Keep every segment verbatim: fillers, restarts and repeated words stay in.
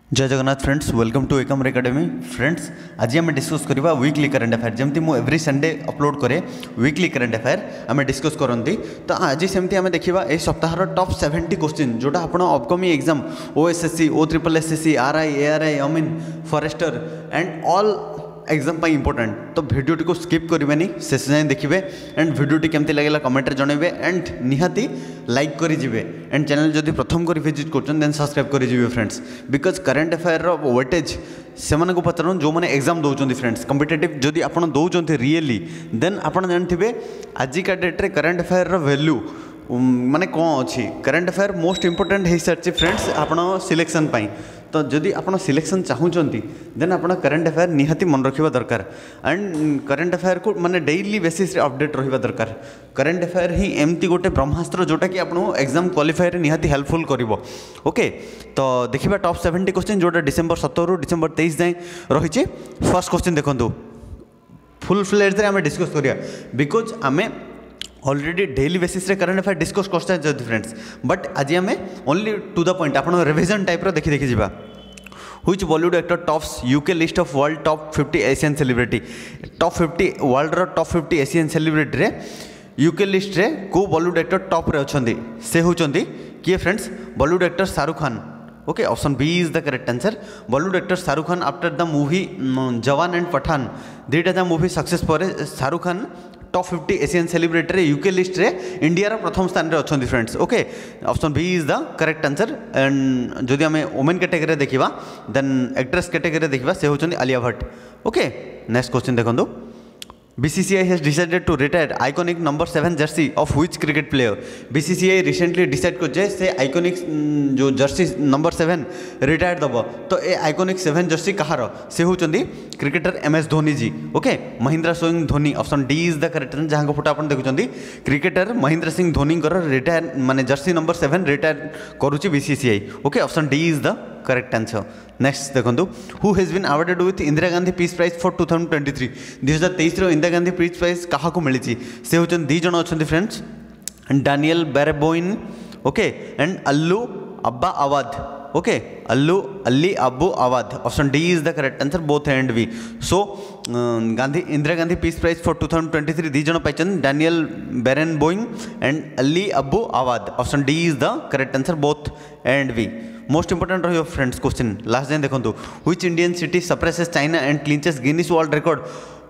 जय Jagannath friends, welcome to Ekamra academy. Friends, आज आम डिस्कस करवा वीकली करंट अफेयर। जमती मु एवरी संडे अपलोड करे वीकली करंट अफेयर आम डिस्कस करती। तो आज सेमती आम देखा ए सप्ताहर टॉप सेवेंटी क्वेश्चन जोटा आप upcoming exam OSSC, O triple SSC, RI, ARI, अमीन, फॉरेस्टर एंड ऑल एग्जाम पर इंपोर्टेंट। तो वीडियो को स्किप करेंगे, शेष जाए देखिए एंड वीडियो केमती लगे कमेंट जनइबे एंड निहाती लाइक करेंगे एंड चैनल जदि प्रथम कर विजिट कर सब्सक्राइब करेंगे friends. Because current affair weightage से पचार जो मैंने एग्जाम दौरान फ्रेंड्स कम्पिटेटिव जदि आप दौरान रियली देन आप जानते आजिका डेट्रे करंट अफेयर वैल्यू माने कौन अच्छी। करंट अफेयर मोस्ट इंपोर्टेंट हो सारी फ्रेंड्स आप सिलेक्शन पाई। तो जदि आप सिलेक्शन चाहूँगी देन आप करंट अफेयर निहाती मन रखा दरकार एंड करंट अफेयर को माने डेली बेसिस रे अपडेट रहा दरकार। करंट अफेयर ही एमती गोटे ब्रह्मास्त्र जोटा कि आपको एग्जाम क्वालिफायर निहाती हेल्पफुल करिवो। ओके, तो देखिए टॉप सेवेंटी क्वेश्चन जोटा डिसेम्बर सतर डिसेम्बर तेईस जाए रही। फर्स्ट क्वेश्चन देखो फुल फ्लेज आम डिस्कस करिया बिकज आम ऑलरेडी डेली बेसिस रे करंट अफेयर डिस्कस कर फ्रेंड्स। बट आज आम ओनली टू द पॉइंट आप रिविजन टाइप रो देखी देखी जावा। Which Bollywood actor tops UK list of world top fifty Asian celebrity. Top fifty world row top fifty Asian celebrity रे UK list रे को बॉलीवुड एक्टर टॉप रे अछंदी से होचंदी किए friends? Bollywood actor Shahrukh Khan. Okay, option B is the correct answer. Bollywood actor Shahrukh Khan after the movie Jawan and Pathaan दुईटा जा movie success पर Shahrukh Khan top fifty Asian celebrity रे यूके लिस्ट रे इंडिया रा प्रथम स्थान रे अछंदी friends. Okay, option B is the correct answer. And जदि आम वुमेन कैटेगरी देखिबा देन एक्ट्रेस कैटेगरी देखिबा से होचंदी Alia Bhatt. Okay, next question देखंदो। B C C I has decided to retire iconic number seven jersey of which cricket player? B C C I recently decide को जे से iconic जो Jersey number seven retire दब। तो ए आइकोनिक सेवेन जर्सी कहार से होचंदी cricketer M S Dhoni ji. Okay, Mahendra Singh Dhoni. Option D is the correct answer. जहाँ फोटो आप देखुं क्रिकेटर महेंद्र सिंह धोनी रिटायर माने जर्सी नंबर सेवेन रिटायर करुच्ची B C C I। Okay, option D is the correct answer. Next देखो who has been awarded with Indira Gandhi peace prize for two thousand twenty three. दुई हजार तेईस Indira Gandhi peace prize क्या मिली से होती दी जन अच्छा friends, Daniel Barenboim okay and Ali Abu Awwad. Okay, Ali Abu अब्बू आवाद। Option D is the correct answer both and B. So Gandhi Indira Gandhi peace prize for two thousand twenty three दी जन पाई डैनियल बैरबोइन एंड अली अब्बू आवाद। Option D is the correct answer both and B. Most important रही friends question last जाए देखो which Indian city surpasses China and क्लिंचेस Guinness world record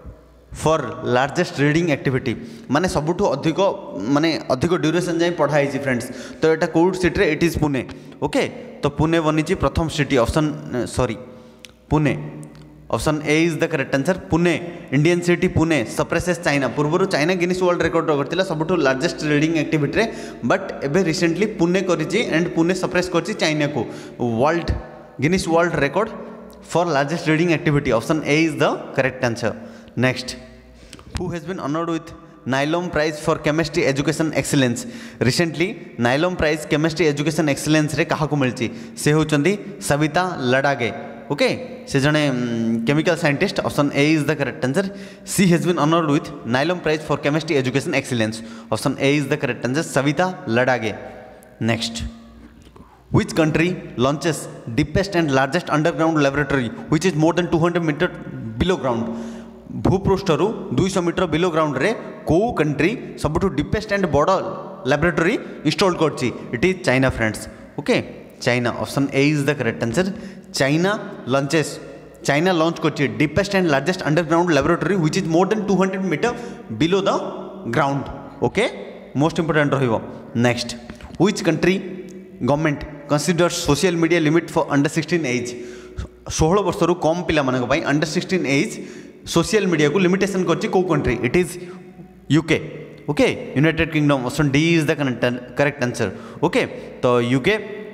for largest reading activity. माने सबुठु अधिक माने अधिक duration जाए पढ़ाई फ्रेंड्स। तो यहाँ कौट city it is Pune. Okay, तो पुणे बनी प्रथम city. Option sorry Pune, option A is the correct answer. Pune Indian city Pune surpasses China. पूर्व चाइना गिनीज वर्ल्ड रिकॉर्ड करथिला सबुठु लार्जेस्ट रीडिंग एक्टिविटी रे, बट एबे रिसेंटली पुणे करिछि एंड पुणे सप्रेस करछि चाइना को world Guinness world record for largest reading activity. Option A is the correct answer. Next, who has been honoured with Nyholm prize for chemistry education excellence. Recently Nyholm prize chemistry education excellence रे काहाकू मिलछि से होचंदी Savita लडागे। Okay, से जने chemical scientist. Option A is the correct answer. She has been honoured with Nyholm prize for chemistry education excellence. Option A is the correct answer Savita Ladage. Next, which country launches deepest and largest underground laboratory which is more than two hundred meter below ground? भूपृष्ठरु दो सौ metre below ground रे को country सबुठु deepest and बड़ laboratory install करछि? It is China friends. Okay, China. Option A is the correct answer. China launches China launch करछि deepest and largest underground laboratory which is more than two hundred metre below the ground. Okay, most important रहिबो। Next, which country government consider social media limit for under sixteen age. सोलह वर्ष रु कम पिला मानक पई under sixteen age social media को limitation करछि को country? It is UK. Okay, United Kingdom. Option D is the correct answer. Okay, तो यूके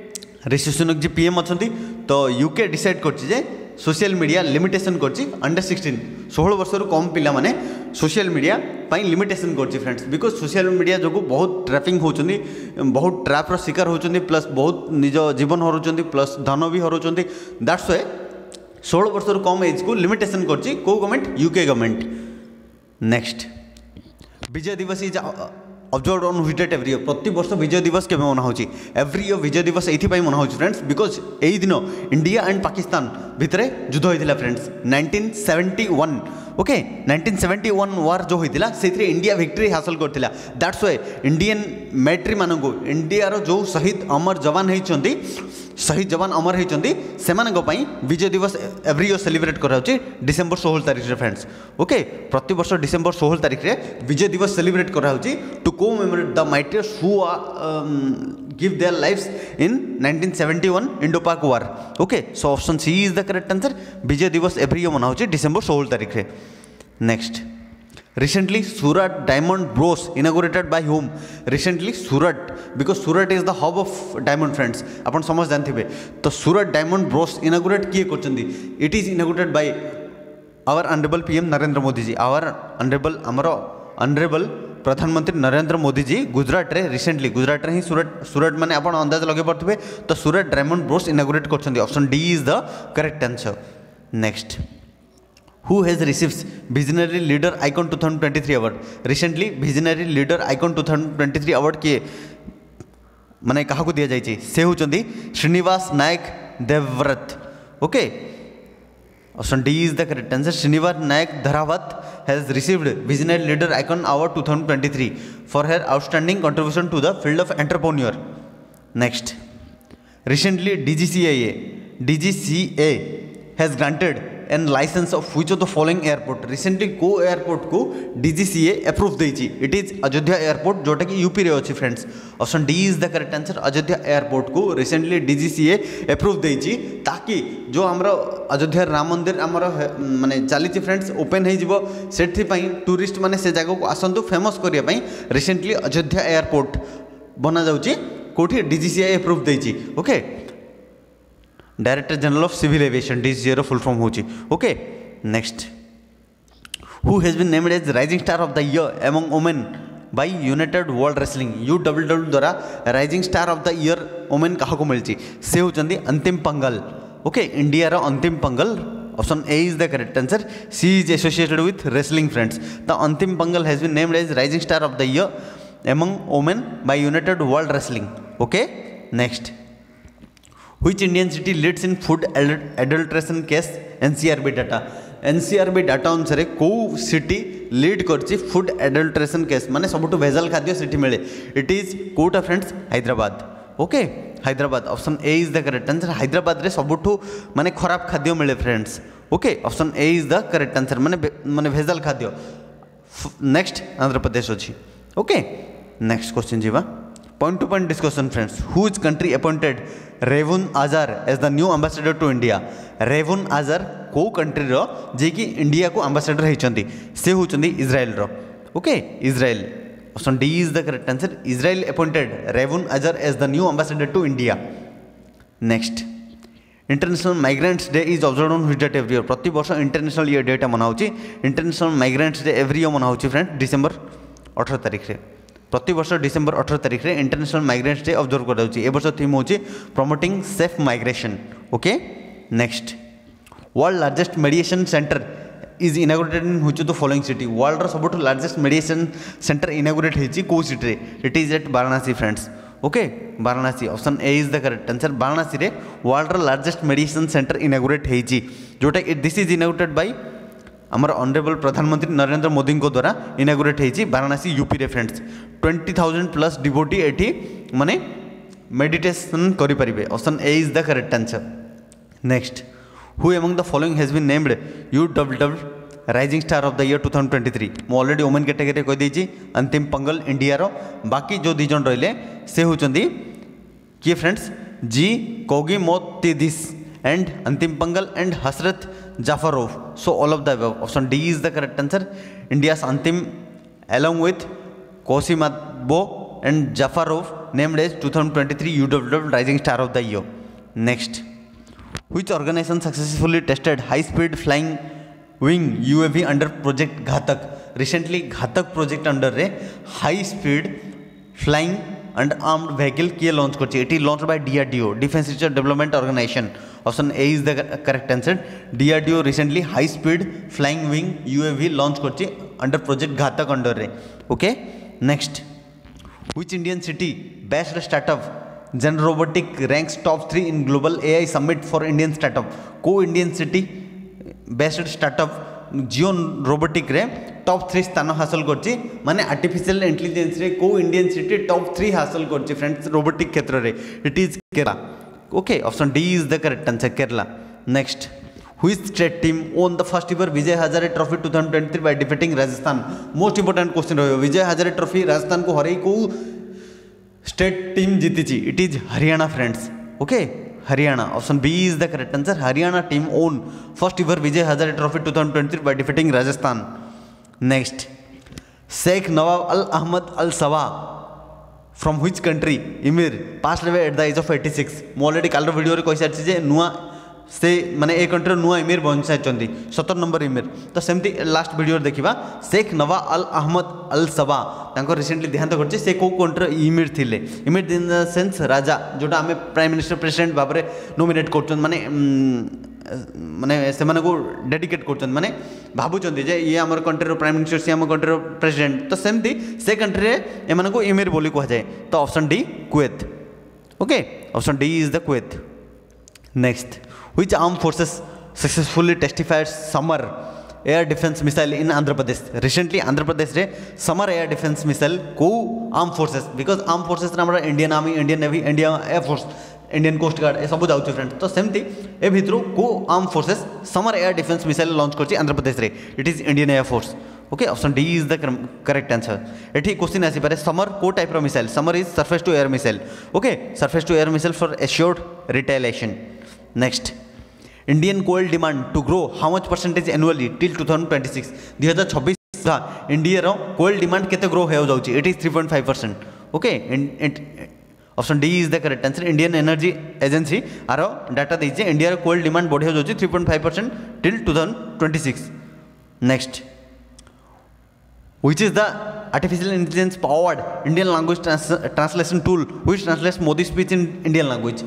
ऋषि सुनक जी पीएम अछंती। तो यूके डिसाइड करछि जे सोशल मीडिया लिमिटेशन करछि अंडर सिक्सटीन सोलह वर्ष रु कम पिला माने सोशल मीडिया पाई लिमिटेशन करछि फ्रेंड्स। बिकज सोशल मीडिया जो बहुत ट्रैपिंग होचंदी, बहुत ट्रैपर शिकार होचंदी, प्लस बहुत निज जीवन हरुचंदी, प्लस धन भी हरुचंदी। दैट्स व्हाई सोलह वर्ष रु कम एज को लिमिटेशन करछि को government? UK government. Next, Vijay Diwas is observe on which date every year प्रति वर्ष विजय दिवस केबे मना होची एवरी ईयर विजय दिवस एथि पई मना होची फ्रेंड्स बिकॉज एही दिन इंडिया एंड पाकिस्तान भितरे युद्ध होइतिला friends nineteen seventy one okay nineteen seventy one war जो होइतिला सेथरे इंडिया विक्ट्री हासिल करथिला दैट्स व्हाई इंडियन मिलिटरी मानगो इंडिया रो जो शहीद अमर जवान हेचंती शहीद जवान अमर होती से Vijay Diwas every year celebrate करा डिसेम्बर सोलह तारीख फ्रेंड्स ओके प्रति वर्ष डिसेम्बर सोलह तारीख रे विजय दिवस सेलिब्रेट करा to commemorate the martyrs who give their lives in nineteen seventy one Indo Pak war okay so option C is the correct answer Vijay Diwas every year मना डिसेम्बर सोलह तारीख रे next Recently, Surat Diamond Bros inaugurated by whom? Recently, Surat, because Surat is the hub of diamond friends. अपन समझ जानते हैं तो Surat Diamond Bros inaugurate किए करचंदी. It is inaugurated by our honorable P M Narendra Modi ji. Our honorable हमारा honorable प्रधानमंत्री नरेंद्र मोदी जी गुजरात रे recently Gujarat रे ही सूरत सूरत माने अपन अंदाज लगे पड़ते तो सूरत डायमंड ब्रोस इनागुरेट करचंदी. Option D is the correct answer. Next Who has received Visionary Leader Icon twenty twenty-three award? Recently, Visionary Leader Icon twenty twenty-three award किए माने कहा को दिया जाइए से होचंदी Srinivas Nayak Devavrat okay option D is the correct answer. Srinivas Nayak Dharavath has received Visionary Leader Icon award twenty twenty-three for her outstanding contribution to the field of entrepreneur. Next, recently D G C A D G C A has granted and licence of which of the following airport. Recently को airport को DGCA approve देछि. It is Ayodhya airport जोटा कि UP रे अछि friends. Option D is the correct answer. Ayodhya airport को recently DGCA approve देछि ताकि जो हमरो अयोध्या राम मंदिर हमरो माने चली फ्रेंड्स ओपन हो जिवो सेठी पई टूरिस्ट माने से जगह को आसंतु फेमस करिया पई रिसेंटली अयोध्या एयरपोर्ट बना जाउछि कोठी डीजीसीए अप्रूव देछि. Okay director general of civil aviation DGCA full form होची. Okay next who has been named as rising star of the year among women by United World Wrestling. U W W द्वारा rising star of the year women क्या मिली से होचंदी अंतिम पंगल. Okay India रो Antim Panghal. Option A is the correct answer. She is associated with wrestling friends. The Antim Panghal has been named as rising star of the year among women by United World Wrestling. Okay next Which Indian city leads in food adulteration case? N C R B data. N C R B data अनुसार को city lead करछि food adulteration case माने सबटु भेजाल खाद्य city मिले. It is कोटा friends Hyderabad. Okay Hyderabad. Option A is the correct answer. Hyderabad रे सबटु माने खराब खाद्य मिले friends. Okay option A is the correct answer माने माने भेजाल खाद्य. नेक्स्ट आंध्र प्रदेश अछि. ओके नेक्स्ट क्वेश्चन जीवा point to point discussion friends. Whose country appointed Reuven Azar as the new ambassador to India. Reuven Azar को कंट्री रो जे कि India को ambassador होइचंदी से होचंदी इजराइल रो. Okay Israel. Option D is the correct answer. Israel appointed Reuven Azar as the new ambassador to India. Next international migrants day is observed on which date every year. प्रति वर्ष international year data मना होची. International migrants day every year मना होची friend December अठारह तारीख रे. प्रति वर्ष डिसेंबर अठारह तारीख रे इंटरनेशनल माइग्रेंट्स डे ऑब्जर्व कराउची. ए वर्ष थीम होची promoting safe migration. Okay next world largest mediation centre is inaugurated in which of the following city. World रो सबटु लार्जेस्ट मेडिएशन सेंटर इनागुरेट हेची को सिटी रे. It is at Varanasi friends. Okay Varanasi. Option A is the correct answer. Varanasi रे world रो largest mediation centre inaugurate हेची जोटा this is inaugurated by आमर ऑनरेबल प्रधानमंत्री नरेंद्र मोदी को द्वारा इनागुरेट होती वाराणसी यूपी रे friends. Twenty thousand plus devotee एटी माने मेडिटेशन करें. Option A is the correct answer. Next who among the following has been named U W W rising star of the year two thousand twenty three. मु already women category कह देछि अंतिम पंगल India रो. बाकी जो दी जन रहिले से होचंदी किए फ्रेंड्स जी कोगी मोतिदिस एंड अंतिम पंगल and Hasrat जाफरोव. So all of the above. Option D is the correct answer. India's Antim along with Kosimabo and Jafarov named as twenty twenty-three U W W Rising Star of the Year. Next, which organization successfully tested high-speed flying wing U A V under Project Ghatak? Recently, Ghatak project under रे high-speed flying and armed vehicle किए launch करछि. It is launched by D R D O, Defense Research Development Organization. Option A is the correct answer. D R D O recently high speed flying wing U A V launch करछि under Project Ghatak under रे. Okay next Which Indian city based startup Zen Robotic ranks top three in global A I summit for Indian startup? को Indian city based startup Zion Robotic रे top three स्थान हासिल करछि माने artificial intelligence रे को Indian city top three हासिल करछि फ्रेंड्स रोबोटिक क्षेत्र रे it is Kerala okay option D is the correct answer Kerala next Which state team won the first ever Vijay Hazare Trophy twenty twenty-three by defeating Rajasthan? Most important question रहियो विजय Hazare trophy Rajasthan को हरई को state team जीती ची it is Haryana friends okay Haryana option B is the correct answer Haryana team won first ever Vijay Hazare trophy twenty twenty-three by defeating Rajasthan next Sheikh Nawaf al Ahmad al Sabah from which country emir passed away at the age of eighty-six मु already काल video रे कहि सारछि जे नुआ से माने a country नुआ इमिर बन सारी सतर नंबर इमिर तो सेमती लास्ट वीडियो देखा शेख नवा अल अहमद अल सबा रिसेंटली देहांत कर से कौ कंट्री इमिर थिले इमिर इन द सेंस राजा जोटा आम प्राइम मिनिस्टर प्रेसिडेंट भाव में नोमिनेट कर माने माने से को डेडिकेट कर माने भावुं जे ये आम कंट्री प्राइम मिनिस्टर सी आम कंट्री प्रेसिडेंट तो सेमती से कंट्री एम को इमिर बोली कहुए तो option D Kuwait okay option D is the Kuwait next Which armed forces successfully testified Samar air defense missile in Andhra Pradesh? Recently Andhra Pradesh रे Samar air defense missile को armed forces because armed forces रे हमरा Indian Army, Indian Navy, Indian Air Force, Indian Coast Guard ए सब जाउछ friends तो सेमती ए भितरु को armed forces Samar air defense missile launch करछि आंध्र प्रदेश रे it is Indian air force okay option D is the correct answer एठी question आसी पारे समर को टाइप रो missile Samar is surface to air missile okay surface to air missile for assured retaliation next Indian coal demand to grow how much percentage annually till twenty twenty-six दुई हजार छब्बीस सुधा India coal demand केते grow हो जाउची it is three point five percent okay option D is the correct answer Indian energy agency आर data देइजे India coal demand बढ़िया जाउची three point five percent till twenty twenty-six next which is the artificial intelligence powered Indian language trans translation tool which translates Modi speech in Indian language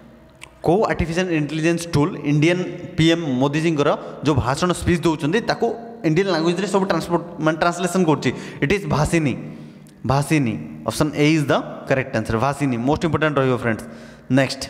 को artificial intelligence tool Indian PM Modi ji जो भाषण speech दौरान ताको Indian language रे सब transport मान translation करछि it is Bhashini Bhashini option A is the correct answer Bhashini most important रहियो friends next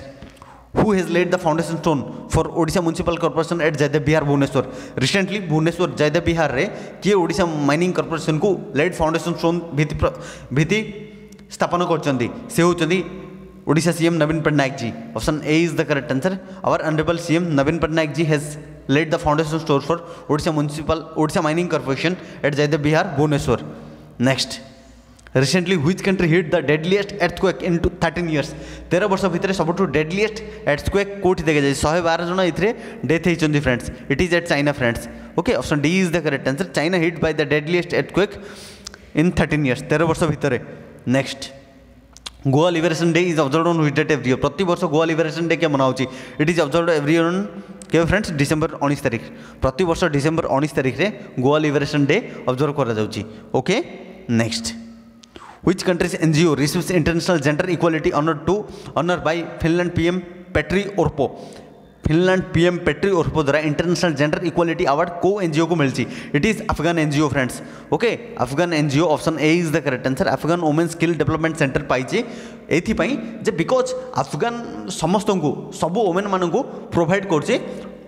who has laid the foundation stone for Odisha municipal corporation at Jaydev Vihar Bhubaneswar recently Bhubaneswar Jaydev Vihar रे किए ओडिशा माइनिंग कॉर्पोरेशन को लेड फाउंडेशन स्टोन भित्ति भित्ति स्थापन करछन्ती से होचन्ती Odisha CM Naveen Patnaik ji option A is the correct answer our honourable CM Naveen Patnaik ji has laid the foundation stone for Odisha municipal Odisha mining corporation at Jaydev Vihar Bhubaneswar next recently which country hit the deadliest earthquake in thirteen years तेरह वर्ष भितर सबठु डेडलीएस्ट earthquake कोठी देखा जाय one twelve जन इथरे death हेचंदी friends it is at China friends okay option D is the correct answer China hit by the deadliest earthquake in thirteen years तेरह वर्ष भितर next Goa liberation day is observed on which date every year प्रति वर्ष Goa liberation day क्या मनाउची it is observed every year on के friends December उन्नीस तारीख प्रति वर्ष डिसेंबर उन्नीस तारीख रे गोवा लिबरेशन डे ऑब्जर्व करा जाउची okay next which countries NGO receives international gender equality honour to honour by Finland PM Petteri Orpo Finland PM Petteri Orpo द्वारा इंटरनेशनल जेंडर इक्वालिटी अवार्ड को एनजीओ को मिलची it is Afghan NGO friends okay Afghan NGO option A is the correct answer Afghan women skill development centre पाइचे एथिपाई जे because Afghan समस्त को सब वुमेन मान को प्रोवाइड करचे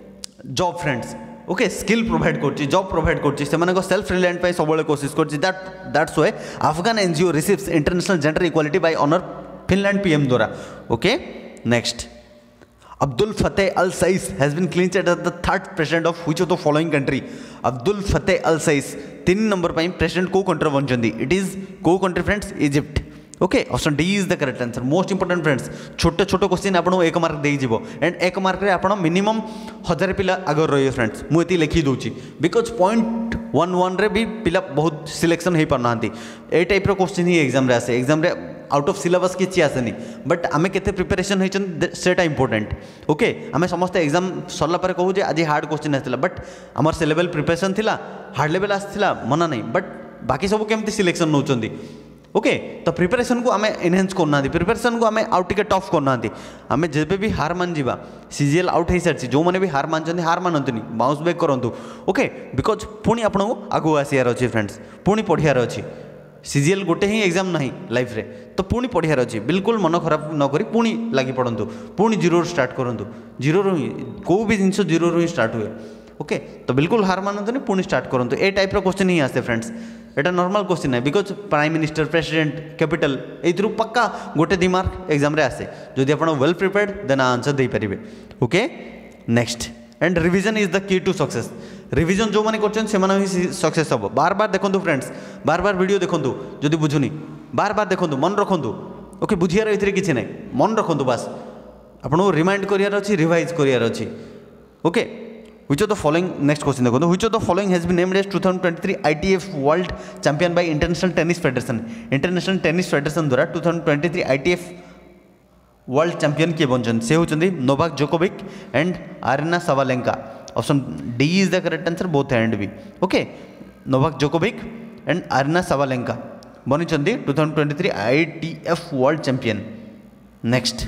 job friends okay skill provide करची जॉब प्रोवाइड करची से सेल्फ रिलायंट पे सब कोशिश करची that that's why Afghan NGO receives international gender equality by honour Finland PM द्वारा okay next Abdul Fattah al-Sisi has been clinched as the third president of which of the following country? Abdul Fattah al-Sisi तीन number पर president को country बनचंदी it is को country friends Egypt okay option D is the correct answer most important friends छोटे छोटे question आपको एक mark दे जीवो एंड एक मार्क रे आपन मिनिमम हजार पिला आगर रहियो फ्रेंड्स मु एती लिखि दोची बिकॉज पॉइंट वन वन रे भी पिला बहुत सिलेक्शन हो पारना ए टाइप रो क्वेश्चन ही एग्जाम रे आसे एग्जाम रे आउट ऑफ सिलेबस किसी आसेनी बट आमे केते प्रिपरेशन होइछन सेटा इंपोर्टेंट ओके आमे समस्त एग्जाम सरला पर कहू जे आज हार्ड क्वेश्चन आसला बट हमर से लेवल प्रिपरेशन थिला हार्ड लेवल आसला मना नहीं बट बाकी सब केमती सिलेक्शन नौचंदी ओके तो प्रिपरेशन को आमे एनहांस करना प्रिपरेशन को आमे आउट टिके टफ करना आमे जेबे भी हार मान जीवा सीजीएल आउट हो सारी जो मैंने भी हार मानते हार मानतनी बाउंस बैक करूँ ओके बिकज पुणी आपको आगु आसार अच्छे फ्रेंड्स पुणी पढ़ियार अच्छी सीजीएल गोटे ही एग्जाम ना लाइफ रे तो पुणी पढ़ार अच्छी बिल्कुल मन खराब नक पुणी लगी पड़ू पुणी जीरो स्टार्ट करूँ जीरो ही कौ भी जिन जीरो ही स्टार्ट हुए ओके तो बिल्कुल हार मानते पुणी स्टार्ट करूँ ए टाइप क्वेश्चन ही आसे फ्रेंड्स एटा नॉर्मल क्वेश्चन है because prime minister president capital यू पक्का गोटे दी मार्क एग्जाम रे आसे जदि आप वेल प्रिपेयर्ड देन आंसर दे पारे okay next and revision is the key to success revision जो मैंने कर सक्सेस हम बार बार देखो फ्रेंड्स बार बार वीडियो देखो जदि बुझुनी बार बार देखो मन रखु ओके बुझियार ये किसी ना मन रखु बास आपको रिमाइंड करार अच्छी रिवाइज करार अच्छी okay Which of the following next question देखो which of the following has been named as twenty twenty-three I T F World Champion by International Tennis Federation International Tennis Federation द्वारा twenty twenty-three I T F World Champion किए बनचन से होचंदी Novak Djokovic and Aryna Sabalenka option D is the correct answer both and B okay Novak Djokovic and Aryna Sabalenka बनिचंदी twenty twenty-three I T F World Champion next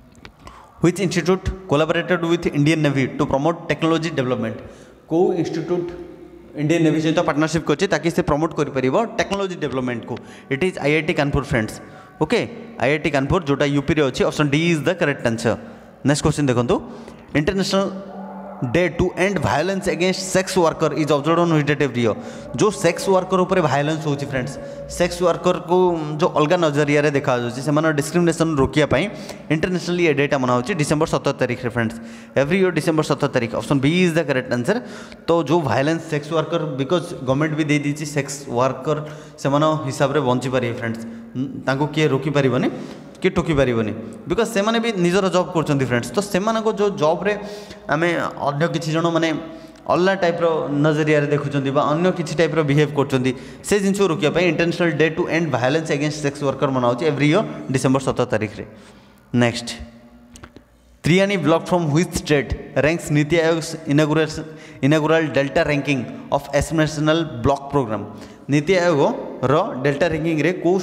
Which institute collaborated with Indian Navy to promote technology development? को institute Indian navy सहित partnership करछे ताकि से promote कर परिबो technology development को it is IIT Kanpur friends okay IIT Kanpur जोटा UP रे अछि option D is the correct answer next question देखंतु international day to end violence against sex worker is observed on which date every year जो sex worker ऊपर violence होची friends sex worker को जो अलग नजरिया रे देखा जाउची से माने डिस्क्रिमिनेशन रोकिया पई इंटरनेशनली ये डेटा मना होची डिसेंबर सत्रह तारीख रे फ्रेंड्स एवरी ईयर डिसेंबर सत्रह तारीख option B is the correct answer तो जो violence sex worker because government भी दे दीची सेक्स वर्कर से माने हिसाब रे बंची पारे फ्रेंड्स तांको के रोकी परिबनी कि टोकी पारिबनी बिकज से माने भी निजर जॉब करछन्ती फ्रेंड्स तो से माने को जो जॉब रे आमे अन्य किछि जण माने अलग टाइप रो नजरिया रे देखुछन्ती बा अन्य किछि टाइप रो बिहेव करछन्ती से जिंस रोकिया पई international day to end violence against sex worker मनाउछि एवरी ईयर डिसेंबर सत्रह तारीख रे next Tiryani block from which state ranks NITI Aayog inauguration inaugural delta ranking of aspirational block programme NITI Aayog रो डेल्टा रैंकिंग रे को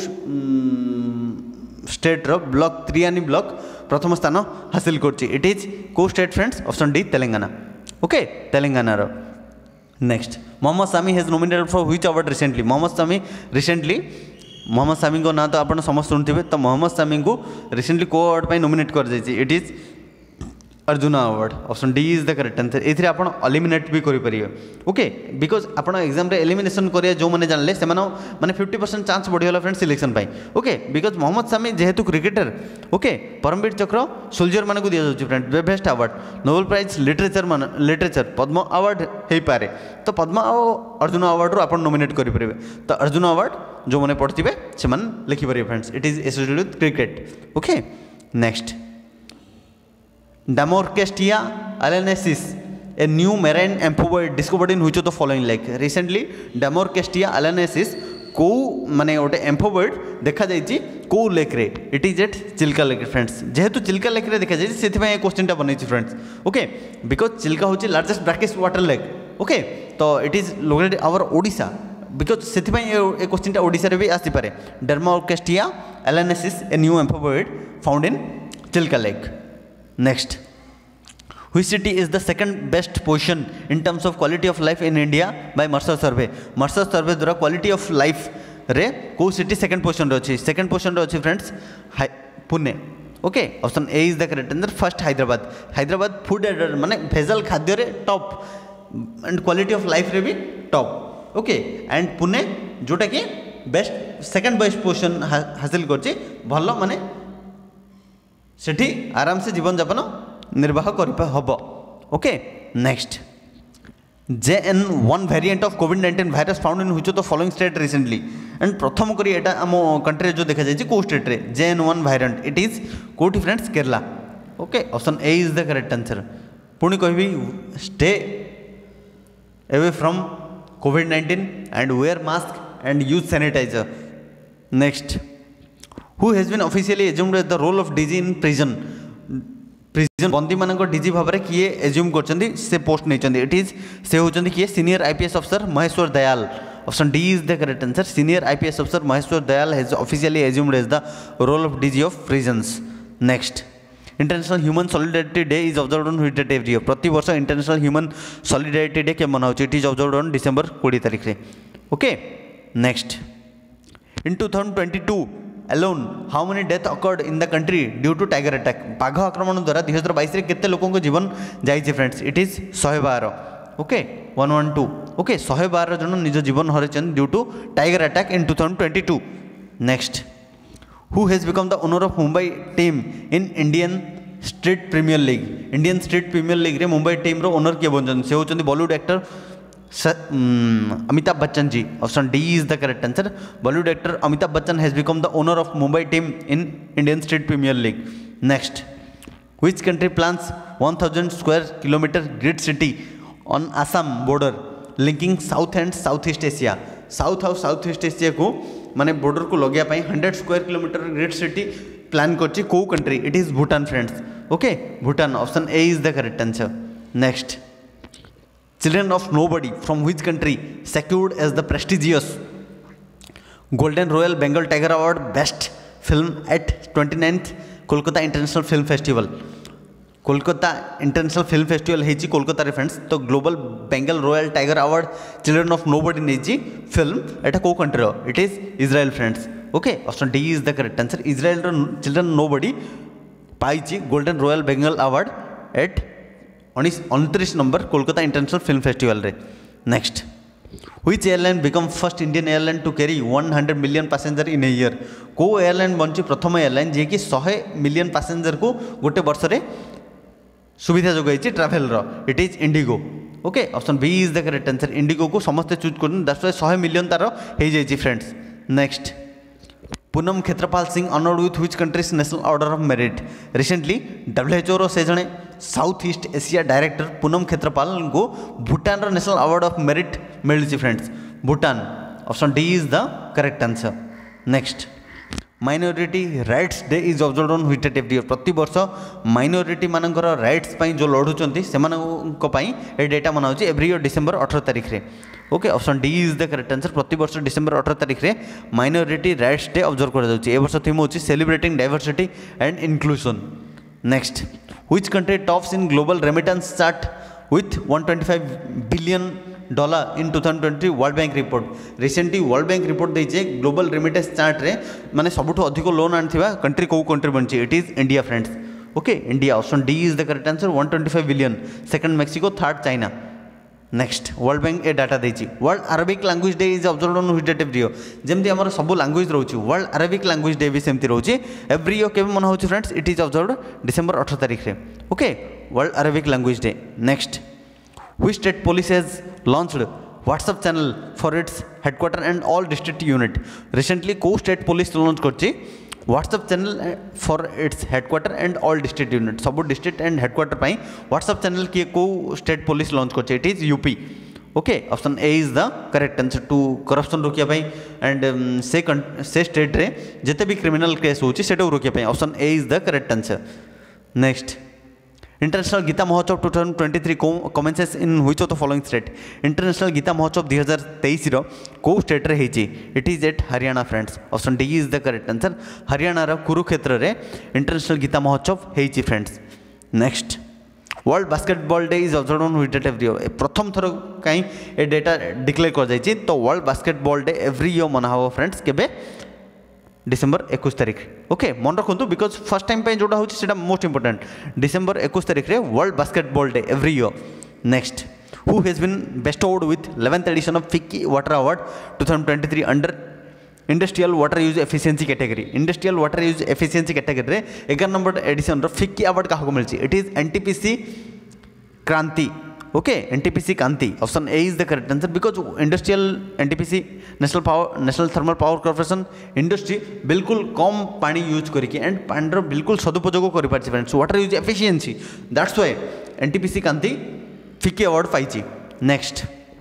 स्टेट रो ब्लॉक त्रियानी ब्लॉक प्रथम स्थान हासिल करछि इट इज को state friends option D Telangana okay Telangana रो next Mohammed Shami has nominated for which award recently Mohammed Shami recently Mohammed Shami को ना तो आप समस्त शुणुवे तो मोहम्मद सामी को रिसेंटली को अवार्ड पर नॉमिनेट कर जाइए it is Arjuna award option D is the correct answer A आप एलिमिनेट भी करेंगे ओके बिकज आप एग्जाम रे एलिमिनेशन करिया जो मैंने जानले से माने फिफ्टी परसेंट चांस बढ़ीगला फ्रेंड सिलेक्शन पाई ओके बिकज मोहम्मद सामी जेहेतु cricketer okay Paramvir Chakra soldier मान को दिया जाउछि friend best award Nobel prize literature मान लिटरेचर पद्म अवार्ड हो पारे तो पद्म और अर्जुन अवार्ड रू आप नॉमिनेट करेंगे तो अर्जुन अवार्ड जो मैंने पढ़ते से लिखिपारे friends it is associated with cricket okay next Damarcestia alanensis, a new marine amphibian discovered in which of the following lake? Recently, Damarcestia alanensis को माने गोटे एम्फोबर्ड देखा जाइए को लेक रे it is at Chilika lake friends जेहेतु चिल्का लेक रे देखा जाइए से क्वेश्चन बन फ्रेंड्स ओके बिकज चिल्का हूँ largest brackish water lake okay तो it is located our Odisha because से क्वेश्चन ओडिशा रे भी आसीपे Damarcestia alanensis, a new amphibian found in Chilika lake Next, which city is the second best position in terms of quality of life in India by Mercer survey? Mercer survey द्वारा quality of life रे को city second position रे अछि second position रे अछि friends Pune okay option A is the correct answer first Hyderabad Hyderabad food एडर माने भेजल खाद्य रे top and quality of life रे भी टॉप ओके एंड पुणे जोटा कि बेस्ट सेकंड बेस्ट पोजिशन हासिल करछि भल माने सेठी आराम से जीवन यापन निर्वाह कर हम okay next J N one variant of Covid nineteen virus found in which of the following state recently and प्रथम करी एटा आम कंट्री जो देखा जाए को स्टेट रे J N one variant it is कोठी friends Kerala okay option A is the correct answer पुणी कहबी stay away from Covid nineteen and wear mask and use sanitiser next who has been officially assumed as the role of DG in prison prison बंदी मान DG भाव में किए assume कर से post नहीं इट इज से होती किए सीनियर आईपीएस अफसर Maheshwar Dayal option D is the correct answer senior IPS अफसर Maheshwar Dayal has officially assumed as the role of DG of prisons next international human solidarity day is observed on which date every year प्रति वर्ष international human solidarity day के मनाउछि it is observed on December बीस तारीख रे okay next in two thousand twenty two alone how many death occurred in the country due to tiger attack बाघ आक्रमण द्वारा दुई हजार बाईस केते लोकों को जीवन जाइए फ्रेंड्स इट इज शहे बारह okay one one two okay शहे बारह जन निज जीवन हरैछन due to tiger attack in two thousand twenty two next who has become the owner of Mumbai team in Indian street premier league Indian street premier league रे Mumbai team रो owner किए बनछन से होचन Bollywood actor Amitabh Bachchan ji option D is the correct answer Bollywood actor Amitabh Bachchan has become the owner of Mumbai team in Indian street premier league next which country plans one thousand square kilometre grid city on Assam border linking south and south east Asia south और south east Asia को माने border को लगे hundred square kilometre grid city plan करछि को country it is Bhutan friends okay Bhutan option A is the correct answer next Children of Nobody from which country secured as the prestigious Golden Royal Bengal Tiger Award Best Film at twenty-ninth Kolkata International Film Festival Kolkata international film festival है कोलकाता रे friends तो global Bengal royal tiger award children of nobody नहीं film एटा को country it is Israel friends okay option D is the correct answer Israel children nobody पाई golden royal Bengal award at उनतीस number Kolkata international film festival रे next which airline become first Indian airline to carry one hundred million passenger in a year को airline बनची प्रथम airline जे कि सौ million passenger को गोटे वर्ष रे सुविधा जोगाई ट्रैवल रो it is IndiGo okay option B is the correct answer IndiGo को समस्त चूज कर दैट्स व्हाई सौ मिलियन तार हो जाइए friends next Poonam Khetrapal Singh honoured with which country's national order of merit recently WHO रो से जने south east Asia director Poonam Khetrapal को भूटान रो नेशनल अवार्ड ऑफ मेरिट मिली friends Bhutan option D is the correct answer next minority rights day is observed on which date every year प्रति वर्ष minority मानकर rights पई जो लढुचंती सेमानक पई ए डेटा मनाउची एवरी ईयर डिसेंबर अठारह तारिख रे okay option D is the correct answer प्रति वर्ष डिसेंबर अठारह तारिख रे माइनॉरिटी राइट्स डे ऑब्जर्व करा जाउची ए वर्ष थीम होची celebrating diversity and inclusion next which country tops in global remittance chart with one twenty five billion dollar in two thousand twenty world bank report recently world bank report देइछे global remittance chart रे माने सबुठु अधिक loan आनथिबा country को country बनची it is India friends okay India option D is the correct answer one twenty five billion second Mexico third China next world bank A data देइछि world Arabic language day is observed on which date every year जेमति हमर सब language रहउछि world Arabic language day भी सेमति रहउछि every year केबे मन होछि friends it is observed December अठारह तारिख रे okay world Arabic language day next which state police has launched WhatsApp channel for its headquarter and all district unit recently को स्टेट पुलिस लॉन्च करछि WhatsApp channel for its headquarter and all district unit सब district and headquarter पाई WhatsApp channel किए को state police launch करछि it is UP okay option A is the correct answer to corruption रोकिया पाई and से से स्टेट रे जते भी क्रिमिनल केस होछि सेटा रोकिया पाई option A is the correct answer next international Gita Mahotsav two thousand twenty three commences in which of the following state international Gita Mahotsav दुई हजार तेईस को स्टेट रे हेची it is at Haryana friends option D is the correct answer Haryana रो कुरुक्षेत्र रे international Gita Mahotsav हेची friends next world basketball day is observed on which date every year प्रथम थर कहीं ए डेटा डिक्लेयर कर जाइए तो world basketball day every year मना हो फ्रेंड्स केबे डिसेंबर इक्कीस तारिख ओके मन रखु बिकज फर्स्ट टाइम जोटा होता मोस्ट इंपोर्टेंट डिसेंबर इक्कीस तारिख रे world basketball day every year next who has been bestowed with eleventh edition of FICCI water award two thousand twenty three under industrial water use efficiency category industrial water use efficiency category रे ग्यारह number edition रो FICCI award क्या मिली it is NTPC Kranti okay NTPC Kanti option A is the correct answer because industrial NTPC national power national thermal power corporation industry बिल्कुल कम पानी use करके and पानी बिल्कुल सदुपयोग कर पार्टी friends water use efficiency that's why NTPC Kanti FICCI award पाई next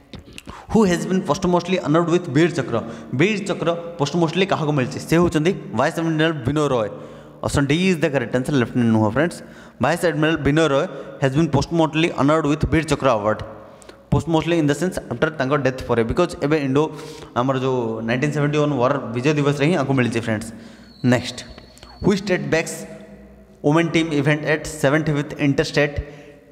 who has been posthumously honoured with Vir Chakra Vir Chakra posthumously क्या मिली से होती vice admiral Vinoy Roy option D is the correct answer lieutenant नुह friends vice admiral Vinoy Roy has been posthumously honoured with Vir Chakra award posthumously in the sense after तांकर death पर because एबे Indo आमर जो nineteen seventy one war Vijay Diwas रे ही आको मिली friends next who state bags women team event at seventy fifth inter state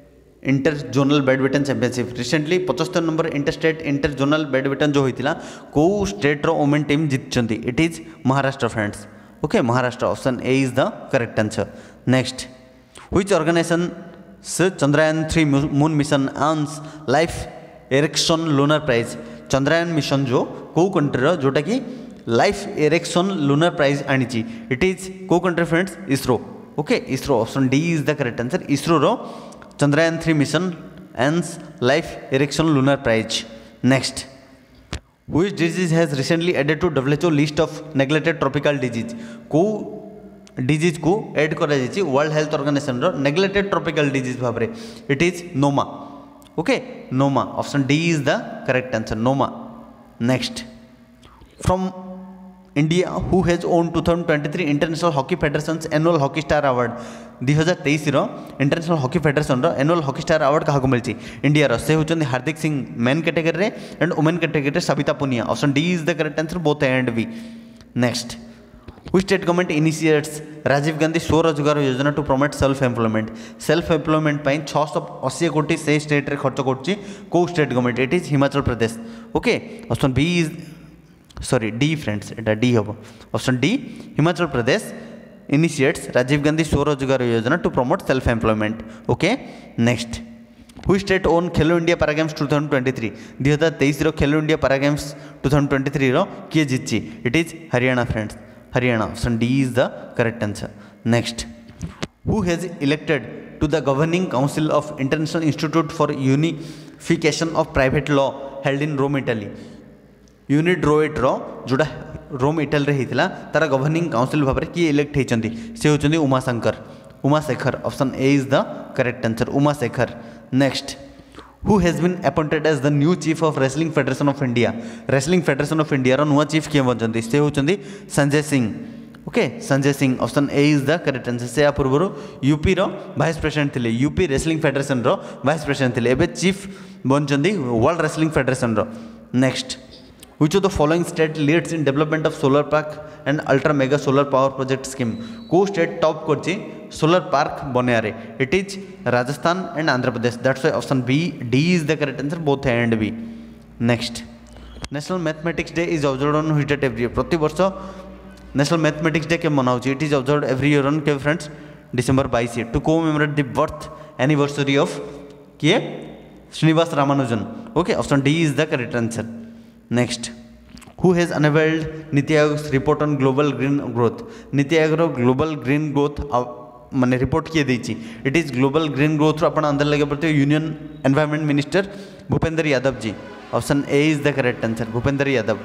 inter zonal badminton championship recently पचहत्तर number inter state inter zonal badminton जो होता कौ स्टेट वुमेन टीम जीति it is Maharashtra friends okay Maharashtra option A is the correct answer next which organisation Chandrayaan three moon mission earns Leif Erikson lunar prize Chandrayaan mission जो कौ country जोटा कि Leif Erikson lunar prize आनी it is कौ country friends ISRO okay ISRO option D is the correct answer ISRO रो Chandrayaan three mission earns Leif Erikson lunar prize next which disease has recently added to WHO list of neglected tropical disease को disease को add करा जायछि world health organisation रो neglected tropical disease भाव रे it is noma okay noma option D is the correct answer noma next from India who has won two thousand twenty three international hockey federation annual hockey star award दुई हजार तेईस international hockey federation annual hockey star award क्या मिली India से होती Hardik Singh men category and women category Savita Punia option D is the correct answer both A and B next which state government initiates Rajiv Gandhi Swarozgar Yojana to promote self employment self employment छःश अशी कोटी से state रे खर्च कर कौ state government it is Himachal Pradesh okay option B is sorry D friends एटा D हम option D Himachal Pradesh initiates Rajiv Gandhi Swarozgar Yojana to promote self employment okay next which state won Khelo India para games two thousand twenty three दुई हजार तेईस Khelo India para games two thousand twenty three किए जीति it is Haryana friends Haryana option D is the correct answer next who has elected to the governing council of international institute for unification of private law held in Rome Italy UNIDROIT रो जोड़ा Rome Italy रे होता तार governing council भाव में किए elect होती से होती Umashankar Umashekhar option A is the correct answer Umashekhar next who has been appointed as the new chief of wrestling federation of India wrestling federation of India रो नुआ चीफ किए बनते से होती Sanjay Singh okay Sanjay Singh option A is the correct answer से पूर्व UP रो vice president थे यूपी रेसलिंग फेडरेशन रो वाइस प्रेसिडेंट थे एबे चीफ बनते world wrestling federation row next Which of the following state leads in development of solar park and ultra mega solar power project scheme? को state top करछि solar park बनयारे it is Rajasthan and Andhra Pradesh that's why option B D is the correct answer both A and B next national mathematics day is observed on which date every year प्रति वर्ष national mathematics day के मनाउछि it is observed every year on के friends December बाईस to commemorate the birth anniversary of किए Srinivasa Ramanujan okay option D is the correct answer next who has unveiled NITI Aayog report on global green growth NITI Aayog global green growth माने report किए देछि it is global green growth रो अपन अंदर लगे पड़ते union environment minister Bhupender Yadav ji option A is the correct answer Bhupender Yadav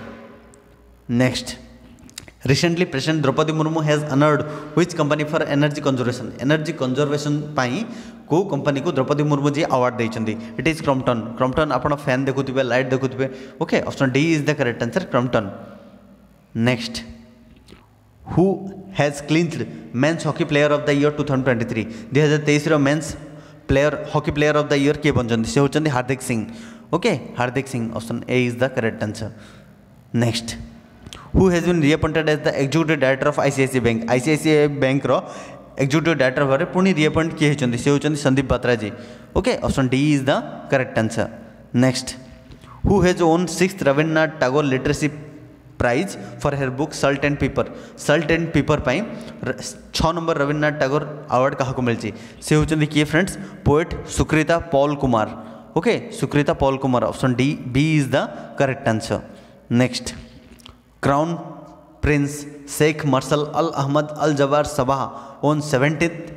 next recently president Droupadi Murmu has honoured which company for energy conservation energy conservation पाई को कंपनी को Droupadi Murmu ji award देइछन्ती it is Crompton Crompton आपण fan देखुथिबे लाइट देखुथिबे okay option D is the correct answer Crompton next who has clinched men's hockey player of the year two thousand twenty three दुई हजार तेईस men's player hockey player of the year किए बनछन्ती से होचन्ती Hardik Singh okay Hardik Singh option A is the correct answer next who has been reappointed as the executive director of ICICI bank ICICI bank row executive director भाव में पुणी reappoint किए होती से होती Sandeep Batra ji okay option D is the correct answer next who has won sixth Rabindranath Tagore literacy prize for her book salt and pepper salt and pepper पाई छः number Rabindranath Tagore award क्या मिली से होती किए friends poet Sukrita Paul Kumar okay Sukrita Paul Kumar option D B is the correct answer next crown prince Sheikh Mishal Al Ahmad Al Jaber Sabah won seventeenth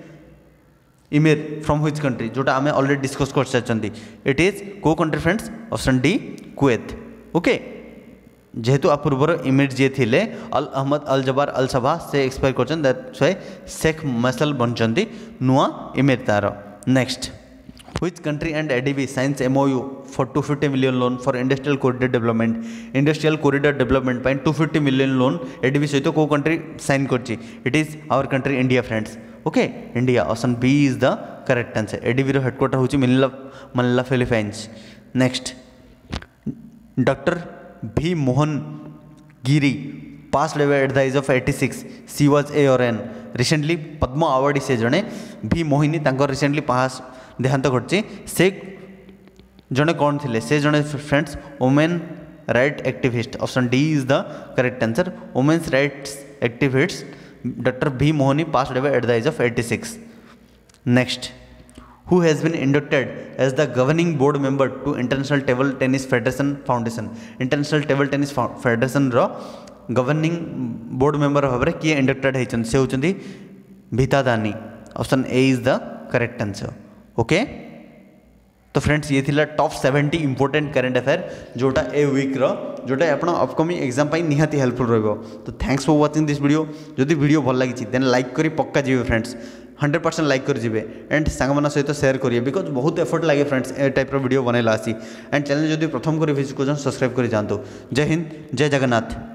emir from which country जोटा आम already discuss कर सारी इट इज को country friends option D Kuwait okay जेहेतु आ पूर्वर इमेर जी थे अल Ahmad Al जबार अल Sabah से एक्सपायर कर शेख मार्शल बनते नुआ इमेर तार next Which country and A D B signs M O U for two hundred fifty million loan for industrial corridor development? Industrial corridor development by two hundred fifty million loan A D B सहित को country sign करछि? It is our country India friends. Okay, India. Option B is the correct answer. A D B रो headquarter होछि Manila Manila Philippines. Next, Doctor V Mohan Giri passed away at the age of eighty-six. She was A or N. Recently Padma award से जने V Mohini तांकर recently pass देहांत घटी से जड़े कौन थे से जड़े friends women right activist option D is the correct answer women's rights activist doctor V Mohini passed away at the age of eighty six next who has been inducted as the governing board member to International Table Tennis Federation Foundation International Table Tennis Federation रो governing board member भाव में किए inducted होइछन से होचंदी Vita Dani option A is the correct answer okay तो friends ये थिला top seventy important current affair जोटा ए वीक रो जोटा आपण अपकमिंग एग्जाम पाई निहाती हेल्पफुल रहबो तो thanks for watching this video जदि वीडियो भल लागी देन लाइक करी पक्का जीवे फ्रेंड्स हंड्रेड परसेंट लाइक कर जीवे एंड सांग सहित शेयर करिए बिकॉज बहुत एफर्ट लगे फ्रेंड्स ए टाइप वीडियो बनैला आसी एंड चैनल जदि प्रथम कर विजिट कर सब्सक्राइब कर जातु जय हिंद जय जगन्नाथ।